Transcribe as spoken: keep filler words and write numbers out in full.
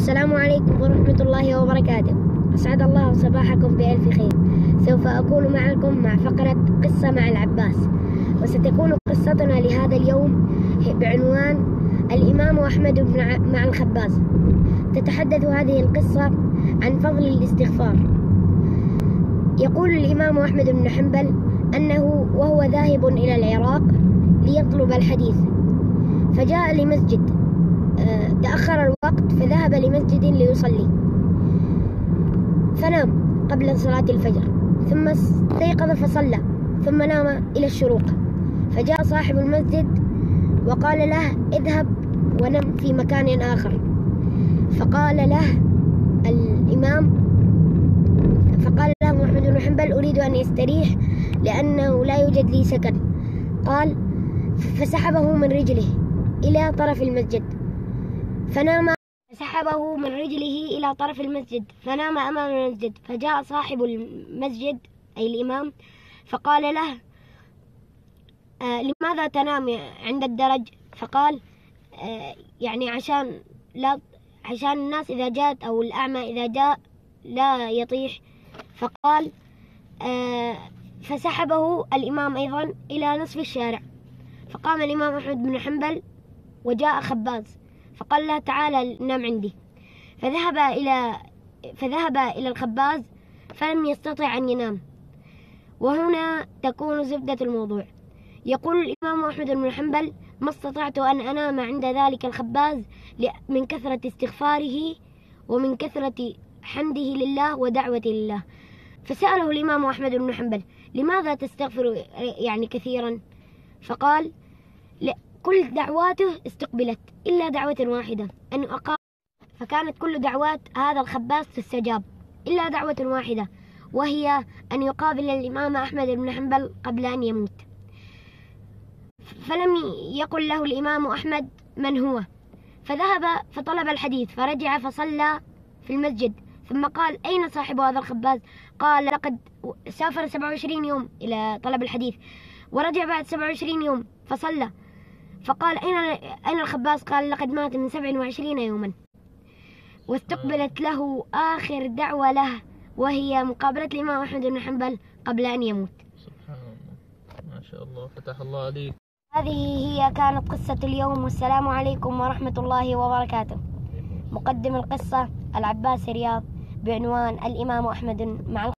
السلام عليكم ورحمة الله وبركاته. أسعد الله صباحكم بألف خير. سوف أكون معكم مع فقرة قصة مع العباس، وستكون قصتنا لهذا اليوم بعنوان الإمام أحمد مع الخباز. تتحدث هذه القصة عن فضل الاستغفار. يقول الإمام أحمد بن حنبل أنه وهو ذاهب إلى العراق ليطلب الحديث، فجاء لمسجد، تأخر الوقت فذهب لمسجد ليصلي، فنام قبل صلاة الفجر، ثم استيقظ فصلى، ثم نام إلى الشروق. فجاء صاحب المسجد وقال له: اذهب ونم في مكان آخر. فقال له الإمام فقال له أحمد بن حنبل: أريد أن يستريح لأنه لا يوجد لي سكن. قال: فسحبه من رجله إلى طرف المسجد فنام سحبه من رجله إلى طرف المسجد فنام أمام المسجد. فجاء صاحب المسجد أي الإمام فقال له: آه لماذا تنام عند الدرج؟ فقال: آه يعني عشان لا عشان الناس إذا جاءت أو الأعمى إذا جاء لا يطيح. فقال: آه فسحبه الإمام أيضا إلى نصف الشارع. فقام الإمام أحمد بن حنبل وجاء خباز فقال له: تعال نام عندي. فذهب إلى فذهب إلى الخباز فلم يستطع أن ينام. وهنا تكون زبدة الموضوع. يقول الإمام أحمد بن حنبل: ما استطعت أن أنام عند ذلك الخباز من كثرة استغفاره ومن كثرة حمده لله ودعوته لله. فسأله الإمام أحمد بن حنبل: لماذا تستغفر يعني كثيرا؟ فقال: كل دعواته استقبلت إلا دعوة واحدة أن أقام، فكانت كل دعوات هذا الخباز تستجاب إلا دعوة واحدة، وهي أن يقابل الإمام أحمد بن حنبل قبل أن يموت. فلم يقل له الإمام أحمد من هو، فذهب فطلب الحديث، فرجع فصلى في المسجد، ثم قال: أين صاحب هذا الخباز؟ قال: لقد سافر سبعة وعشرين يوم إلى طلب الحديث ورجع بعد سبعة وعشرين يوم فصلى. فقال: أين أين الخباز؟ قال: لقد مات من سبع وعشرين يوما. واستقبلت له آخر دعوة له، وهي مقابلة الإمام أحمد بن حنبل قبل أن يموت. سبحان الله، ما شاء الله، فتح الله عليك. هذه هي كانت قصة اليوم، والسلام عليكم ورحمة الله وبركاته. مقدم القصة العباس رياض، بعنوان الإمام أحمد مع